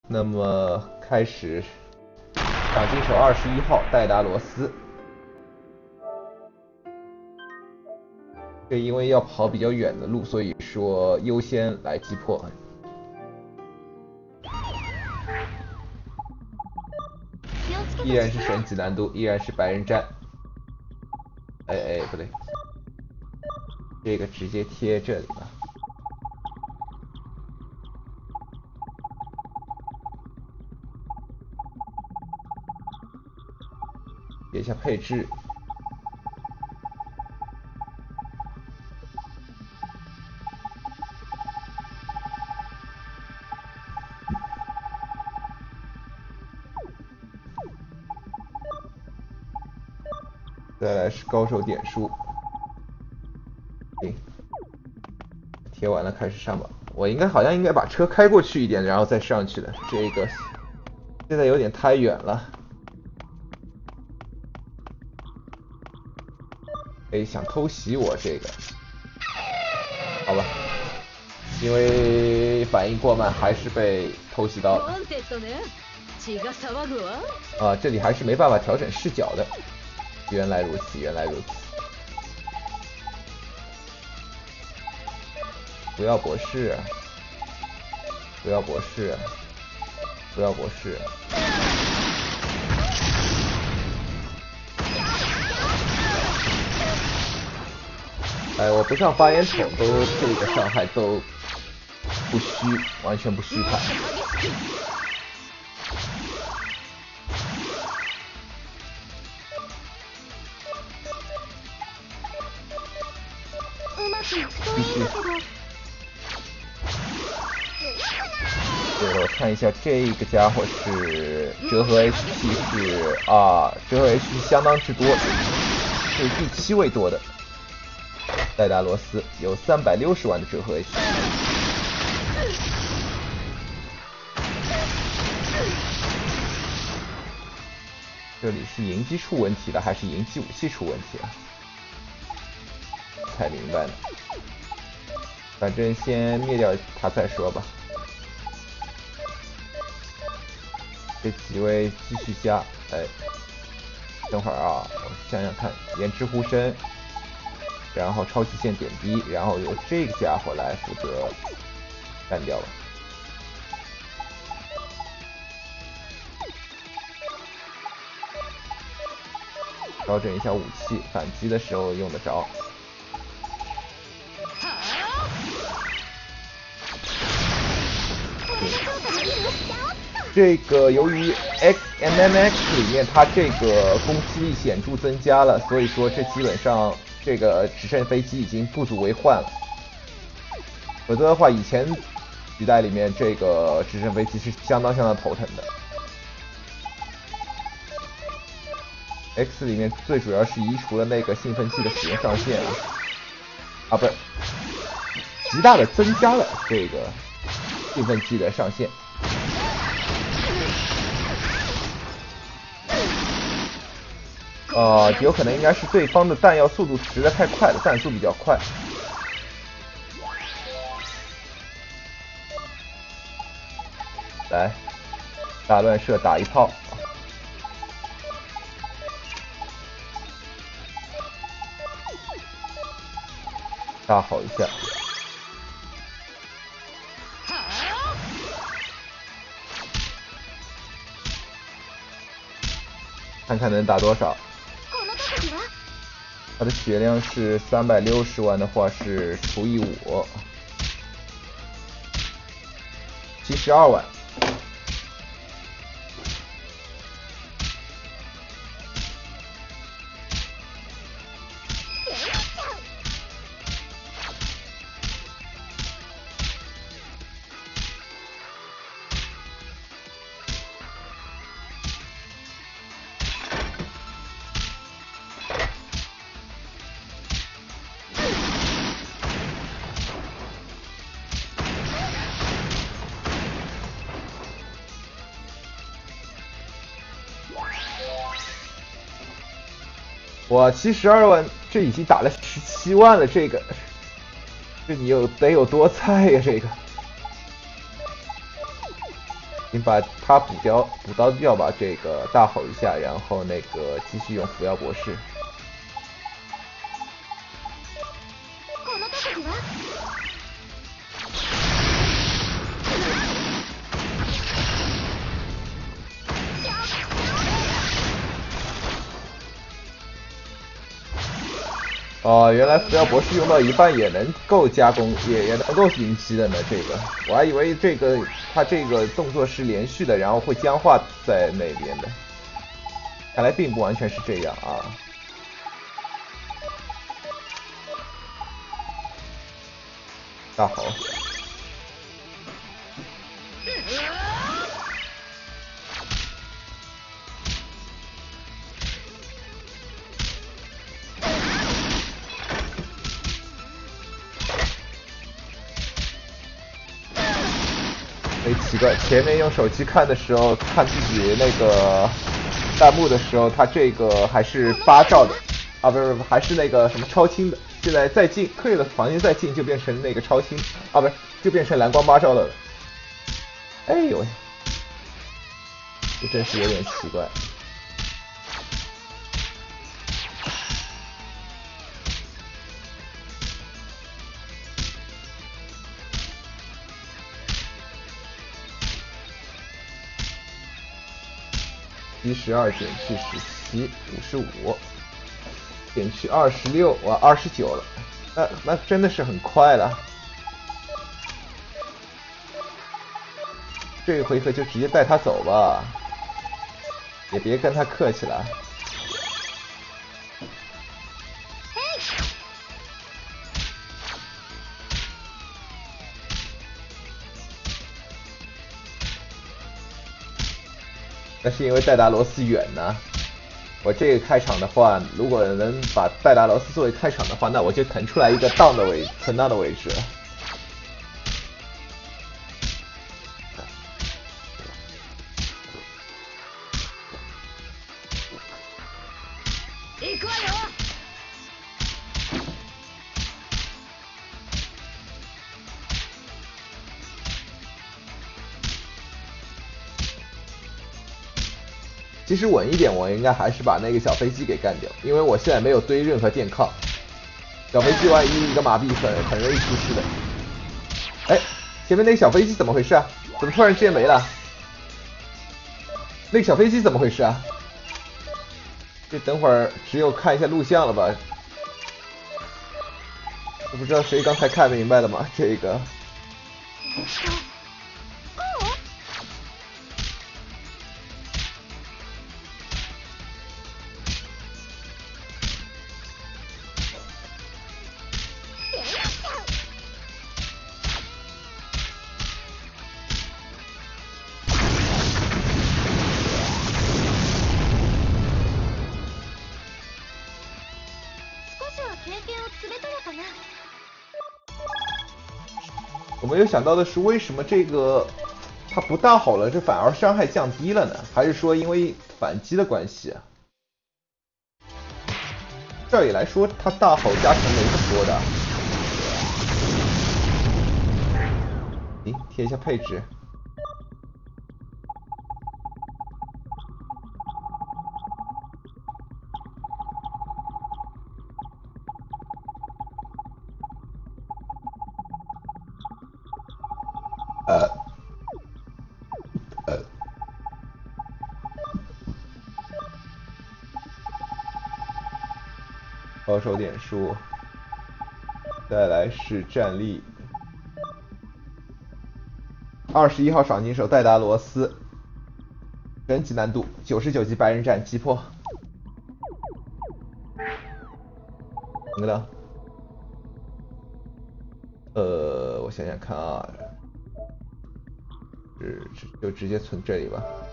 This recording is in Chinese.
那么开始赏金手21号戴达罗斯。这因为要跑比较远的路，所以说优先来击破。依然是神级难度，依然是白刃战。哎，不对，这个直接贴这里吧。写一下配置。再来是高手点数。行，贴完了开始上吧。我好像应该把车开过去一点，然后再上去的。这个现在有点太远了。哎，想偷袭我这个，好吧，因为反应过慢，还是被偷袭到了。啊，这里还是没办法调整视角的。原来如此，原来如此。不要博士，不要博士，不要博士。哎，我不上发言筒都这个伤害都不虚，完全不虚判。继续。对，我看一下这个家伙是折合 HP 是折合 HP 相当之多，是第7位多的。戴达罗斯有360万的折合 HP。这里是营机出问题了，还是营机武器出问题了？不太明白了。反正先灭掉他再说吧。这几位继续加，哎，等会儿啊，我想想看，炎之呼声，然后超极限点滴，然后由这个家伙来负责干掉了。调整一下武器，反击的时候用得着。这个由于 XMMX 里面它这个攻击力显著增加了，所以说这基本上这个直升飞机已经不足为患了。否则的话，以前几代里面这个直升飞机是相当头疼的。X 里面最主要是移除了那个兴奋剂的使用上限不是，极大的增加了这个兴奋剂的上限。有可能应该是对方的弹药速度实在太快了，弹速比较快。来，大乱射打一炮。大吼一下，看看能打多少。他的血量是360万的话是除以5， 72万。哇，72万，这已经打了17万了，这你得有多菜呀？这个你把他补刀掉吧，这个大吼一下，然后那个继续用扶摇博士。哦，原来扶摇博士用到一半也能够加攻，也能够迎击的呢。这个我还以为他这个动作是连续的，然后会僵化在那边的，看来并不完全是这样啊。大好。奇怪，前面用手机看的时候，看自己那个弹幕的时候，它这个还是8兆的，啊，不是，还是那个什么超清的。现在再进，退了房间再进就变成那个超清，啊，不是，就变成蓝光8兆了。哎呦喂，这真是有点奇怪。72减去17，55减去26，哇，29了。那真的是很快了。这个回合就直接带他走吧，也别跟他客气了。那是因为戴达罗斯远呢。我这个开场的话，如果能把戴达罗斯作为开场的话，那我就腾出来一个档的位置，存档的位置。其实稳一点，我应该还是把那个小飞机给干掉，因为我现在没有堆任何电抗。小飞机万一一个麻痹很容易出事的。哎，前面那个小飞机怎么回事啊？怎么突然之间没了？那个小飞机怎么回事啊？这等会儿只有看一下录像了吧？我不知道谁刚才看明白了吗？这个。我没有想到的是，为什么这个他不大好了，这反而伤害降低了呢？还是说因为反击的关系啊？照理来说，他大吼加成没这么多的。咦，贴一下配置。高手点数，再来是战力。21号赏金手戴达罗斯，人级难度99级白刃斩击破。等等，我想想看啊，就直接存这里吧。